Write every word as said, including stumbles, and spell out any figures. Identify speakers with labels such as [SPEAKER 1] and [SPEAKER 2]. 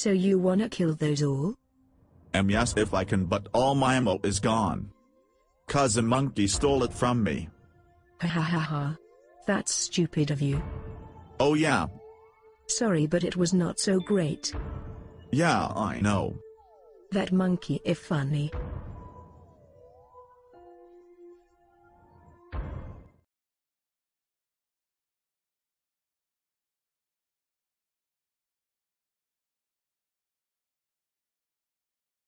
[SPEAKER 1] So you wanna kill those all?
[SPEAKER 2] Um yes if I can, but all my ammo is gone. Cause a monkey stole it from me.
[SPEAKER 1] Ha ha ha ha. That's stupid of you.
[SPEAKER 2] Oh yeah.
[SPEAKER 1] Sorry, but it was not so great.
[SPEAKER 2] Yeah, I know.
[SPEAKER 1] That monkey is funny.